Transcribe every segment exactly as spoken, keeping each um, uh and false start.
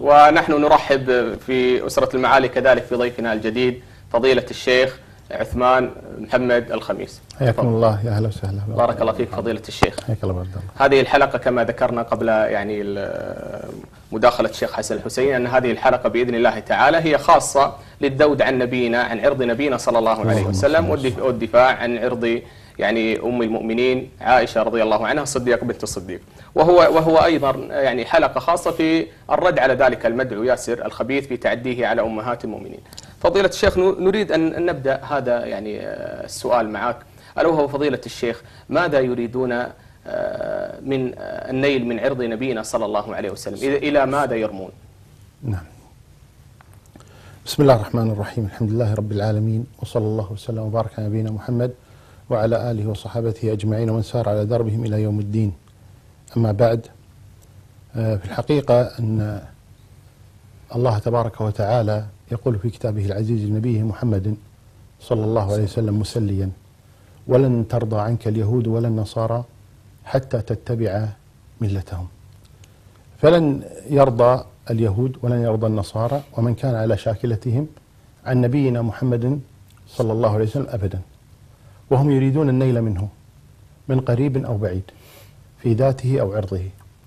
ونحن نرحب في أسرة المعالي كذلك في ضيفنا الجديد فضيلة الشيخ عثمان محمد الخميس. حياكم الله، يا اهلا وسهلا. بارك الله فيك فضيلة الشيخ. حياك الله بارك الله. هذه الحلقة كما ذكرنا قبل يعني مداخلة الشيخ حسن الحسيني أن هذه الحلقة بإذن الله تعالى هي خاصة للذود عن نبينا، عن عرض نبينا صلى الله عليه وسلم، والدفاع عن عرض يعني أم المؤمنين عائشة رضي الله عنها الصديق بنت الصديق، وهو وهو أيضا يعني حلقة خاصة في الرد على ذلك المدعو ياسر الخبيث في تعديه على أمهات المؤمنين. فضيلة الشيخ نريد أن نبدأ هذا يعني السؤال معك، ألا وهو فضيلة الشيخ ماذا يريدون من النيل من عرض نبينا صلى الله عليه وسلم؟ إلى ماذا يرمون؟ نعم. بسم الله الرحمن الرحيم، الحمد لله رب العالمين، وصلى الله وسلم وبارك على نبينا محمد وعلى آله وصحابته أجمعين ومن سار على دربهم إلى يوم الدين. أما بعد، في الحقيقة أن الله تبارك وتعالى يقول في كتابه العزيز لنبيه محمد صلى الله عليه وسلم مسليا: ولن ترضى عنك اليهود ولا النصارى حتى تتبع ملتهم. فلن يرضى اليهود ولن يرضى النصارى ومن كان على شاكلتهم عن نبينا محمد صلى الله عليه وسلم أبدا، وهم يريدون النيل منه من قريب أو بعيد في ذاته أو عرضه.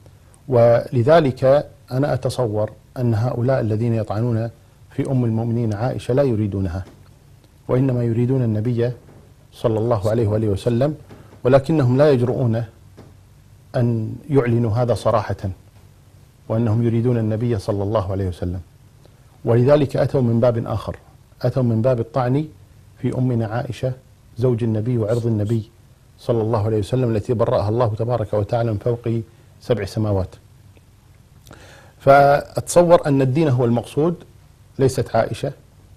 ولذلك أنا أتصور أن هؤلاء الذين يطعنون في أم المؤمنين عائشة لا يريدونها، وإنما يريدون النبي صلى الله عليه وآله وسلم، ولكنهم لا يجرؤون أن يعلنوا هذا صراحة، وأنهم يريدون النبي صلى الله عليه وسلم. ولذلك أتوا من باب آخر، أتوا من باب الطعن في أمنا عائشة زوج النبي وعرض النبي صلى الله عليه وسلم التي برأها الله تبارك وتعالى من فوق سبع سماوات. فأتصور أن الدين هو المقصود، ليست عائشة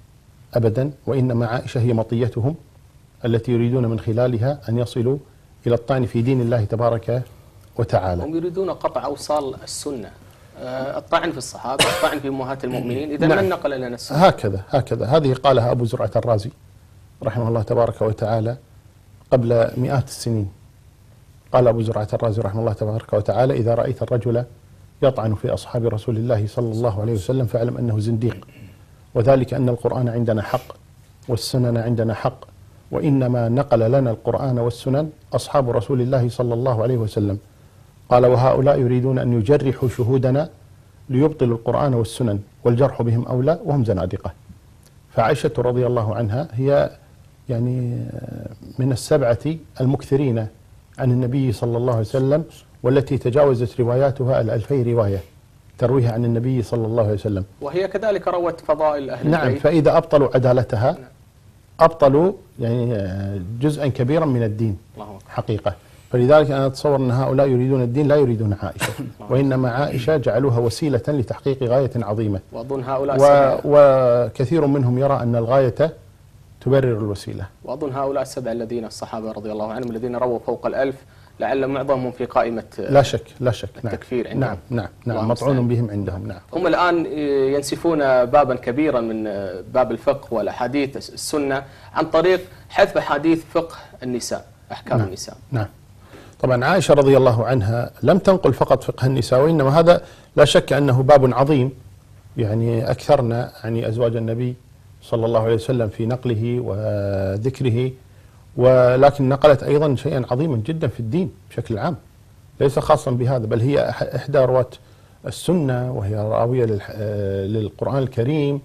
أبدا، وإنما عائشة هي مطيتهم التي يريدون من خلالها أن يصلوا إلى الطعن في دين الله تبارك وتعالى. هم يريدون قطع أوصال السنة، الطعن في الصحابة، الطعن في أمهات المؤمنين. إذا نعم. من نقل لنا السنة؟ هكذا هكذا هذه قالها أبو زرعة الرازي رحمه الله تبارك وتعالى قبل مئات السنين. قال أبو زرعة الرازي رحمه الله تبارك وتعالى: إذا رأيت الرجل يطعن في أصحاب رسول الله صلى الله عليه وسلم فاعلم أنه زنديق، وذلك أن القرآن عندنا حق والسنن عندنا حق، وإنما نقل لنا القرآن والسنن أصحاب رسول الله صلى الله عليه وسلم. قال: وهؤلاء يريدون أن يجرحوا شهودنا ليبطلوا القرآن والسنن، والجرح بهم أولى وهم زنادقة. فعائشة رضي الله عنها هي يعني من السبعة المكثرين عن النبي صلى الله عليه وسلم، والتي تجاوزت رواياتها الألفي رواية ترويها عن النبي صلى الله عليه وسلم، وهي كذلك روت فضائل أهل نعم. البيت. فإذا أبطلوا عدالتها أبطلوا يعني جزءا كبيرا من الدين حقيقة. فلذلك أنا أتصور أن هؤلاء يريدون الدين لا يريدون عائشة، وإنما عائشة جعلوها وسيلة لتحقيق غاية عظيمة. وأظن هؤلاء و... وكثير منهم يرى أن الغاية تبرر الوسيلة. وأظن هؤلاء السبع الذين الصحابة رضي الله عنهم الذين رووا فوق الألف لعل معظمهم في قائمة لا شك لا شك التكفير نعم. عندهم. نعم نعم نعم مطعون بهم عندهم. نعم. هم الآن ينسفون بابا كبيرا من باب الفقه والأحاديث السنة عن طريق حذف أحاديث فقه النساء، أحكام نعم. النساء. نعم. طبعا عائشة رضي الله عنها لم تنقل فقط فقه النساء، وإنما هذا لا شك أنه باب عظيم، يعني أكثرنا يعني أزواج النبي صلى الله عليه وسلم في نقله وذكره، ولكن نقلت أيضا شيئا عظيما جدا في الدين بشكل عام، ليس خاصا بهذا، بل هي إحدى رواة السنة، وهي راوية للقرآن الكريم،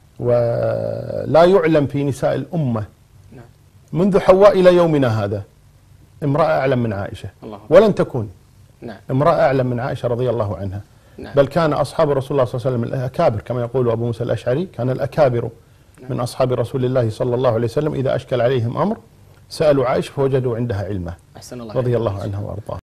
ولا يعلم في نساء الأمة منذ حواء إلى يومنا هذا امرأة أعلم من عائشة، ولن تكون نعم. امرأة أعلم من عائشة رضي الله عنها. نعم. بل كان أصحاب رسول الله صلى الله عليه وسلم الأكابر، كما يقول أبو موسى الأشعري: كان الأكابر من أصحاب رسول الله صلى الله عليه وسلم إذا أشكل عليهم أمر سألوا عائشة فوجدوا عندها علما، رضي الله عنها وأرضاها.